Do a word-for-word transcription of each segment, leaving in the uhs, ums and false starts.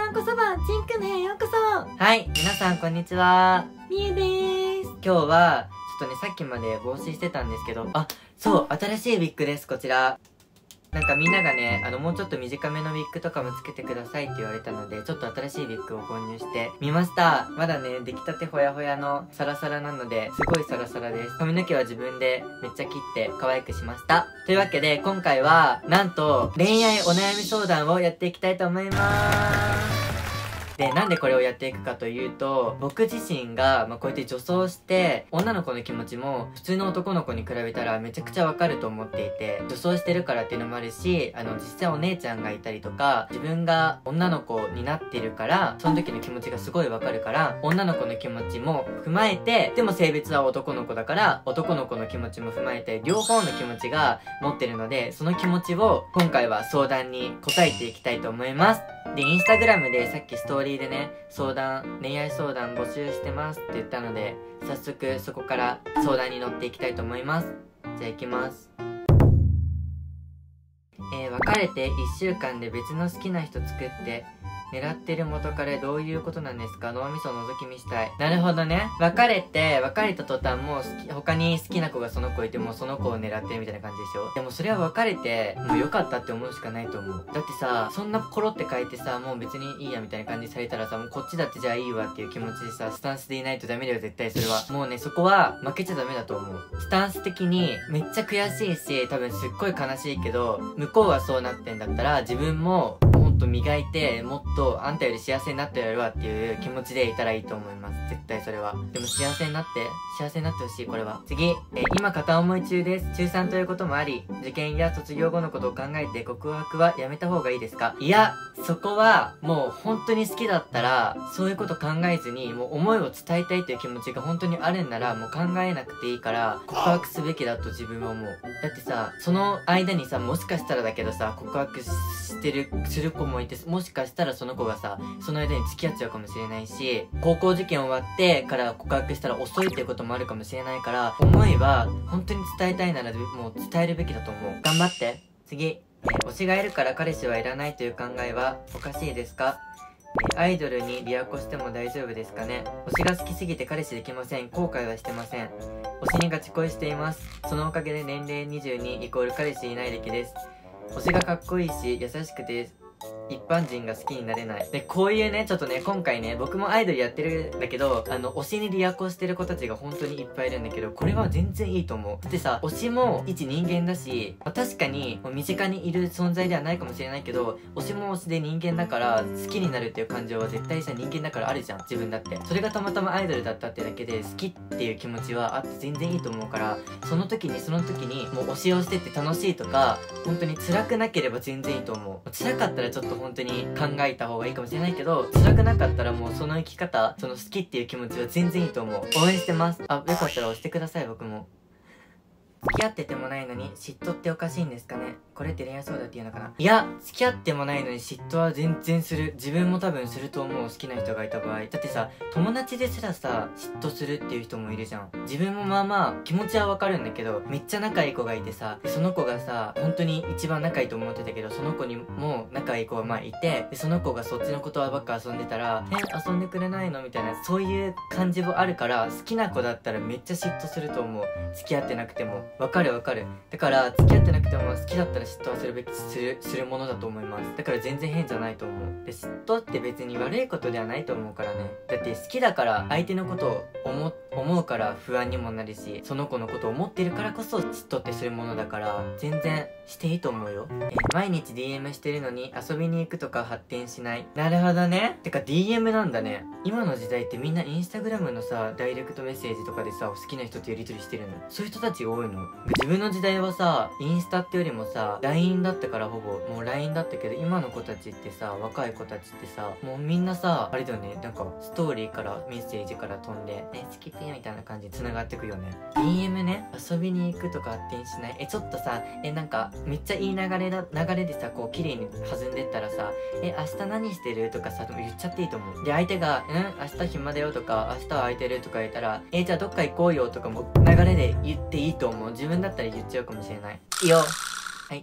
わんこそば、ちんくんの部屋へようこそ。 はい、皆さんこんにちは。 みゆでーす。 今日は、ちょっとね、さっきまで防止してたんですけど、あ、そう、新しいウィッグです、こちら。なんかみんながね、あの、もうちょっと短めのウィッグとかもつけてくださいって言われたので、ちょっと新しいウィッグを購入してみました。まだね、出来たてほやほやのサラサラなので、すごいサラサラです。髪の毛は自分でめっちゃ切って可愛くしました。というわけで、今回は、なんと、恋愛お悩み相談をやっていきたいと思いまーす。で、なんでこれをやっていくかというと、僕自身が、まあ、こうやって女装して、女の子の気持ちも、普通の男の子に比べたらめちゃくちゃわかると思っていて、女装してるからっていうのもあるし、あの、実際お姉ちゃんがいたりとか、自分が女の子になってるから、その時の気持ちがすごいわかるから、女の子の気持ちも踏まえて、でも性別は男の子だから、男の子の気持ちも踏まえて、両方の気持ちが持ってるので、その気持ちを今回は相談に答えていきたいと思います。で、インスタグラムでさっきストーリーでね、相談、恋愛相談募集してますって言ったので、早速そこから相談に乗っていきたいと思います。じゃあ行きます。えー、別れていっしゅうかんで別の好きな人作って、狙ってる元彼どういうことなんですか？脳みそ覗き見したい。なるほどね。別れて、別れた途端もう好き、他に好きな子がその子いてもその子を狙ってるみたいな感じでしょ？でもそれは別れて、もう良かったって思うしかないと思う。だってさ、そんなコロって書いてさ、もう別にいいやみたいな感じされたらさ、もうこっちだってじゃあいいわっていう気持ちでさ、スタンスでいないとダメだよ絶対それは。もうね、そこは負けちゃダメだと思う。スタンス的にめっちゃ悔しいし、多分すっごい悲しいけど、向こうはそうなってんだったら、自分ももっと磨いて、もっとあんたより幸せになってやるわっていう気持ちでいたらいいと思います。絶対それは。でも幸せになって、幸せになってほしい、これは。次、えー、今片思い中です。中さんということもあり、受験や卒業後のことを考えて告白はやめた方がいいですか？いや、そこはもう本当に好きだったら、そういうこと考えずに、もう思いを伝えたいという気持ちが本当にあるんなら、もう考えなくていいから、告白すべきだと自分は思う。だってさ、その間にさ、もしかしたらだけどさ、告白してる、する子もいて、もしかしたらその子がさ、その間に付き合っちゃうかもしれないし、高校受験終わってから告白したら遅いっていうこともあるかもしれないから、思いは本当に伝えたいならもう伝えるべきだと思う。頑張って。次、えー、推しがいるから彼氏はいらないという考えはおかしいですか？えー、アイドルにリアコしても大丈夫ですかね？推しが好きすぎて彼氏できません。後悔はしてません。推しにガチ恋しています。そのおかげで年齢にじゅうにイコール彼氏いない歴です。推しがかっこいいし優しくて一般人が好きになれない。で、こういうね、ちょっとね、今回ね、僕もアイドルやってるんだけど、あの、推しにリアコしてる子たちが本当にいっぱいいるんだけど、これは全然いいと思う。だってさ、推しも一人間だし、まあ、確かに、身近にいる存在ではないかもしれないけど、推しも推しで人間だから、好きになるっていう感情は絶対さ、人間だからあるじゃん。自分だって。それがたまたまアイドルだったってだけで、好きっていう気持ちはあって全然いいと思うから、その時にその時に、もう推しをしてて楽しいとか、本当に辛くなければ全然いいと思う。辛かったらちょっと本当に考えた方がいいかもしれないけど、辛くなかったらもうその生き方、その好きっていう気持ちは全然いいと思う。応援してます。あ、よかったら押してください、僕も。付き合っててもないのに嫉妬っておかしいんですかね？これって恋愛相談っていうのかな？いや、付き合ってもないのに嫉妬は全然する。自分も多分すると思う。好きな人がいた場合。だってさ、友達ですらさ、嫉妬するっていう人もいるじゃん。自分もまあまあ、気持ちはわかるんだけど、めっちゃ仲いい子がいてさ、その子がさ、本当に一番仲いいと思ってたけど、その子にも仲いい子がまあいて、でその子がそっちのことばっか遊んでたら、え、遊んでくれないのみたいな、そういう感じもあるから、好きな子だったらめっちゃ嫉妬すると思う。付き合ってなくても。わかるわかる。だから、付き合ってなくても好きだったら嫉妬はするべき、する、するものだと思います。だから全然変じゃないと思う。で、嫉妬って別に悪いことではないと思うからね。だって好きだから相手のことを思、思うから不安にもなるし、その子のことを思ってるからこそ嫉妬ってするものだから、全然していいと思うよ。えー、毎日 ディーエム してるのに遊びに行くとか発展しない。なるほどね。てか ディーエム なんだね。今の時代ってみんなインスタグラムのさ、ダイレクトメッセージとかでさ、好きな人とやり取りしてるの。そういう人たち多いの。自分の時代はさ、インスタってよりもさ、ライン だったからほぼ、もう ライン だったけど、今の子たちってさ、若い子たちってさ、もうみんなさ、あれだよね、なんか、ストーリーからメッセージから飛んで、ね、好きってみたいな感じで繋がってくよね。ディーエム ね、遊びに行くとか発展しない。え、ちょっとさ、え、なんか、めっちゃいい流れだ、流れでさ、こう、綺麗に弾んでったらさ、え、明日何してるとかさ、でも言っちゃっていいと思う。で、相手が、うん、明日暇だよとか、明日は空いてるとか言ったら、え、じゃあどっか行こうよとかも流れで言っていいと思う。自分だったら言っちゃうかもしれない。いいよ。はい、次。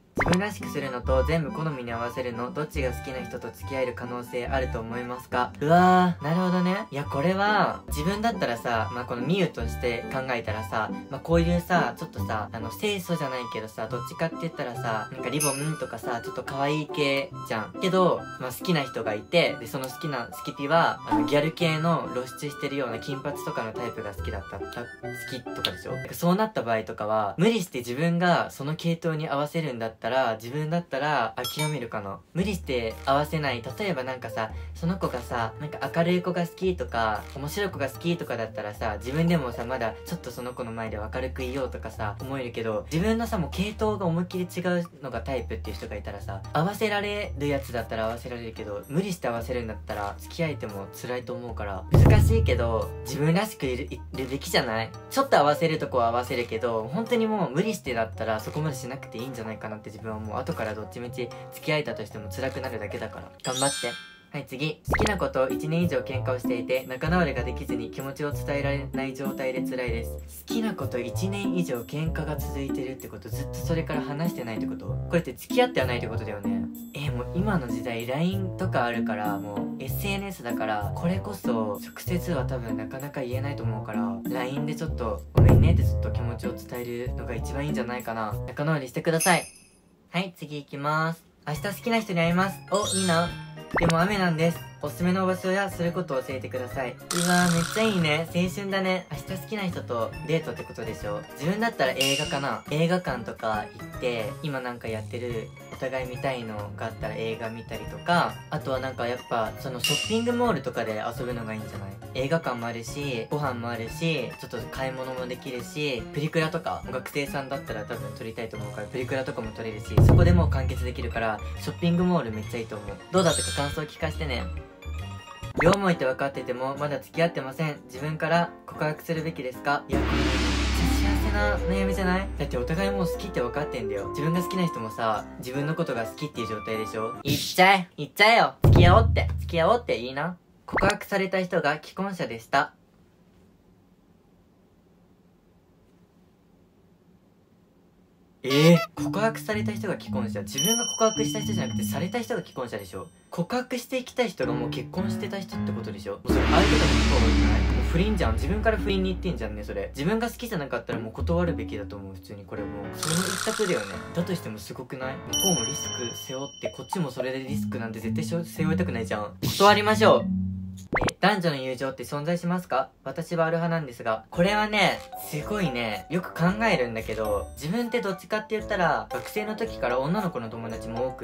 自分らしくするのと全部好みに合わせるの、どっちが好きな人と付き合える可能性あると思いますか？うわー、なるほどね。いや、これは、自分だったらさ、まあ、このみゆとして考えたらさ、まあ、こういうさ、ちょっとさ、あの、清楚じゃないけどさ、どっちかって言ったらさ、なんかリボンとかさ、ちょっと可愛い系じゃん。けど、まあ、好きな人がいて、で、その好きな、スキピは、あの、ギャル系の露出してるような金髪とかのタイプが好きだった、た好きとかでしょ？なんかそうなった場合とかは、無理して自分がその系統に合わせるんだったら、自分だったら諦めるかな。無理して合わせない。例えばなんかさ、その子がさ、なんか明るい子が好きとか、面白い子が好きとかだったらさ、自分でもさ、まだちょっとその子の前で明るくいようとかさ、思えるけど、自分のさ、もう系統が思いっきり違うのがタイプっていう人がいたらさ、合わせられるやつだったら合わせられるけど、無理して合わせるんだったら、付き合えても辛いと思うから、難しいけど、自分らしくいる、いるべきじゃない？ちょっと合わせるとこは合わせるけど、本当にもう無理してだったら、そこまでしなくていいんじゃないかなって自分はもう後からどっちみち付き合えたとしても辛くなるだけだから。頑張って。はい、次。好きな子といちねん以上喧嘩をしていて、仲直りができずに気持ちを伝えられない状態で辛いです。好きな子といちねん以上喧嘩が続いてるってこと、ずっとそれから話してないってこと？これって付き合ってはないってことだよね。えー、もう今の時代 ライン とかあるから、もう エスエヌエス だから、これこそ直接は多分なかなか言えないと思うから、ライン でちょっとごめんねってずっと気持ちを伝えるのが一番いいんじゃないかな。仲直りしてください。はい、次行きます。明日好きな人に会います。お、いいな。でも雨なんです。おすすめの場所やすることを教えてください。うわー、めっちゃいいね。青春だね。明日好きな人とデートってことでしょ？自分だったら映画かな。映画館とか行って、今なんかやってるお互い見たいのがあったら映画見たりとか、あとはなんかやっぱそのショッピングモールとかで遊ぶのがいいんじゃない？映画館もあるし、ご飯もあるし、ちょっと買い物もできるし、プリクラとか学生さんだったら多分撮りたいと思うからプリクラとかも撮れるし、そこでもう完結できるからショッピングモールめっちゃいいと思う。どうだったか感想聞かせてね。両思いって分かっててもまだ付き合ってません。自分から告白するべきですか？いや、これめっちゃ幸せな悩みじゃない？だってお互いもう好きって分かってんだよ。自分が好きな人もさ、自分のことが好きっていう状態でしょ？言っちゃえ言っちゃえよ。付き合おうって付き合おうっていいな。告白された人が既婚者でした。えー、告白された人が既婚者。自分が告白した人じゃなくてされた人が既婚者でしょ。告白してきた人がもう結婚してた人ってことでしょ。もうそれ相手が不幸じゃない？もう不倫じゃん。自分から不倫に行ってんじゃんね、それ。自分が好きじゃなかったらもう断るべきだと思う、普通に。これもうその一択だよね。だとしてもすごくない？向こうもリスク背負って、こっちもそれでリスクなんて絶対背負いたくないじゃん。断りましょう。え、男女の友情って存在しますか？私はある派なんですが、これはね、すごいね、よく考えるんだけど、自分ってどっちかって言ったら、学生の時から女の子の友達も多くって、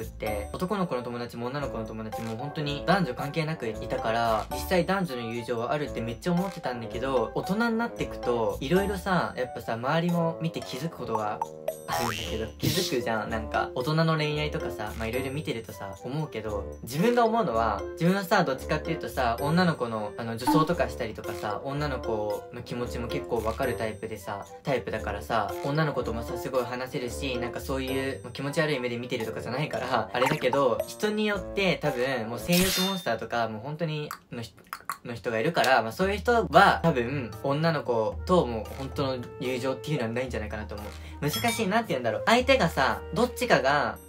男の子の友達も女の子の友達も本当に男女関係なくいたから、実際男女の友情はあるってめっちゃ思ってたんだけど、大人になっていくと、いろいろさ、やっぱさ、周りも見て気づくことがあるんだけど、気づくじゃん。なんか、大人の恋愛とかさ、まあいろいろ見てるとさ、思うけど、自分が思うのは、自分はさ、どっちかっていうとさ、女の子の、あの、女装とかしたりとかさ、女の子の気持ちも結構わかるタイプでさ、タイプだからさ、女の子ともさ、すごい話せるし、なんかそういう気持ち悪い目で見てるとかじゃないから、あれだけど、人によって多分、もう性欲モンスターとか、もう本当にの人、の人がいるから、まあそういう人は多分、女の子ともう本当の友情っていうのはないんじゃないかなと思う。難しいなって言うんだろう。相手がさ、どっちかが、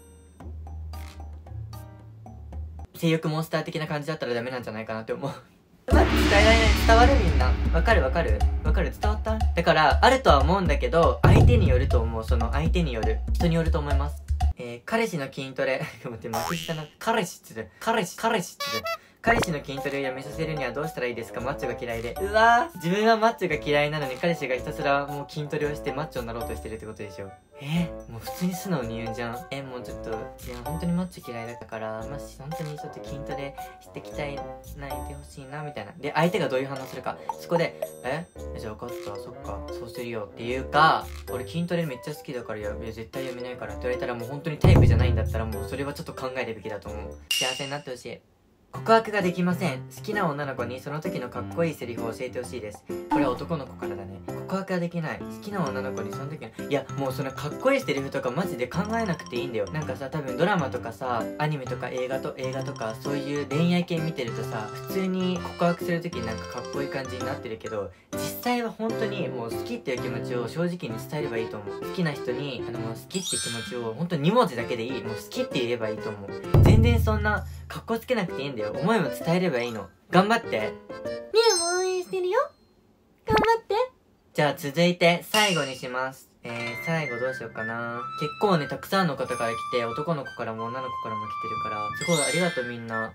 性欲モンスター的な感じだったらダメなんじゃないかなって思う。うまく伝えられない。伝わる？みんな。わかるわかるわかる伝わった？だから、あるとは思うんだけど、相手によると思う。その相手による。人によると思います。えー、彼氏の筋トレ。待って、負けしたな。彼氏って言って彼氏、彼氏って言って彼氏の筋トレをやめさせるにはどうしたらいいですか？マッチョが嫌いで。うわー、自分はマッチョが嫌いなのに彼氏がひたすらもう筋トレをしてマッチョになろうとしてるってことでしょ。えー、もう普通に素直に言うんじゃん。えー、もうちょっと、いや、本当にマッチョ嫌いだから、まあ、本当にちょっと筋トレしてきたい、ないでほしいな、みたいな。で、相手がどういう反応するか。そこで、えじゃあ分かった、そっか、そうするよっていうか、俺筋トレめっちゃ好きだからや、いや、絶対やめないからって言われたらもう本当にタイプじゃないんだったらもうそれはちょっと考えるべきだと思う。幸せになってほしい。 告白ができません。好きな女の子にその時のかっこいいセリフを教えてほしいです。これは男の子からだね。告白ができない。好きな女の子にその時の、いやもうそのかっこいいセリフとかマジで考えなくていいんだよ。なんかさ、多分ドラマとかさ、アニメとか映画と映画とかそういう恋愛系見てるとさ、普通に告白する時になんかかっこいい感じになってるけど、実際は本当にもう好きっていう気持ちを正直に伝えればいいと思う。好きな人にあのもう好きって気持ちを本当にに文字だけでいい。もう好きって言えばいいと思う。全然そんなかっこつけなくていいんだよ。思いも伝えればいいの。頑張って。 みゆも応援してるよ。頑張って。 じゃあ続いて最後にします。えー、最後どうしようかな。結構ね、たくさんの方から来て、男の子からも女の子からも来てるから、すごいありがとうみんな。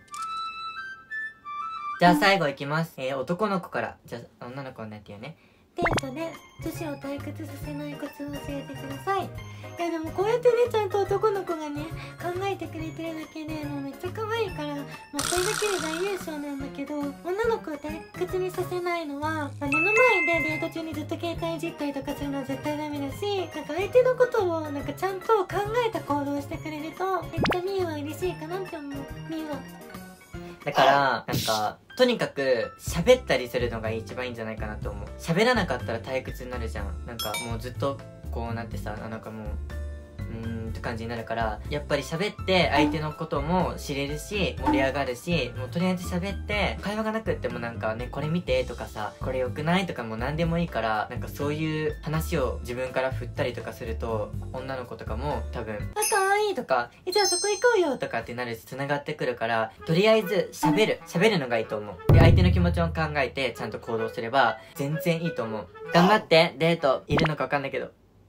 じゃあ最後いきます。えー、男の子から。じゃあ女の子になってよね。 デートで女子を退屈させないコツを教えてください。いやでもこうやってね、ちゃんと男の子がね考えてくれてるだけでもうめっちゃ可愛いから、まあ、それだけで大優勝なんだけど、女の子を退屈にさせないのは、まあ、目の前でデート中にずっと携帯いじったりとかするのは絶対ダメだし、なんか相手のことをなんかちゃんと考えた行動をしてくれるとめっちゃみゆは嬉しいかなって思う。みゆはだからなんかとにかく喋ったりするのが一番いいんじゃないかなと思う。喋らなかったら退屈になるじゃん。なんかもうずっとこうなってさ、なんかもううーんって感じになるから、やっぱり喋って相手のことも知れるし盛り上がるし、もうとりあえず喋って会話がなくってもなんかね、これ見てとかさ、これ良くないとかもう何でもいいから、なんかそういう話を自分から振ったりとかすると、女の子とかも多分「あ、かわいい」とか「え、じゃあそこ行こうよ」とかってなるし、繋がってくるから、とりあえず喋る喋るのがいいと思う。で、相手の気持ちを考えてちゃんと行動すれば全然いいと思う。頑張って。デートいるのか分かんないけど。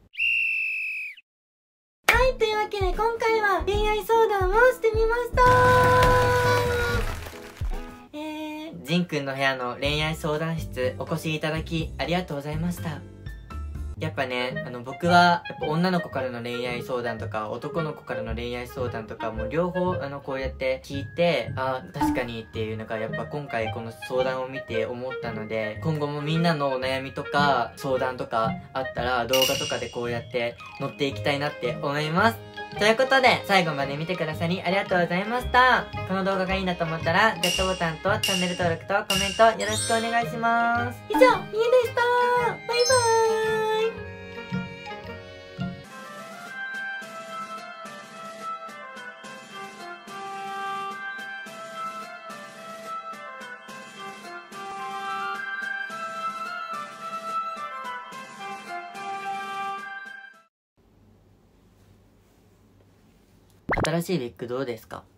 はい、というわけで今回は恋愛相談をしてみました。えー、 ジンくんの部屋の恋愛相談室お越しいただきありがとうございました。やっぱね、あの僕はやっぱ女の子からの恋愛相談とか男の子からの恋愛相談とかも両方あのこうやって聞いて、あ、確かにっていうのがやっぱ今回この相談を見て思ったので、今後もみんなのお悩みとか相談とかあったら動画とかでこうやって載っていきたいなって思います。ということで最後まで見てくださりありがとうございました。この動画がいいなと思ったらグッドボタンとチャンネル登録とコメントよろしくお願いします。 以上、みゆでした。バイバーイ。 新しいウィッグどうですか？